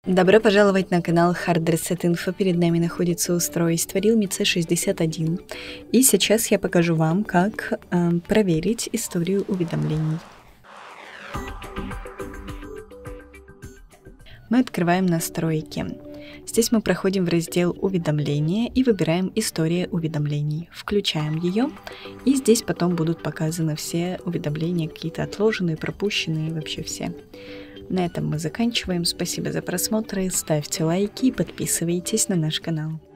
Добро пожаловать на канал Hard Reset Info. Перед нами находится устройство Realme C61. И сейчас я покажу вам, как проверить историю уведомлений. Мы открываем настройки. Здесь мы проходим в раздел «Уведомления» и выбираем «История уведомлений». Включаем ее, и здесь потом будут показаны все уведомления, какие-то отложенные, пропущенные, вообще все. На этом мы заканчиваем. Спасибо за просмотр, ставьте лайки и подписывайтесь на наш канал.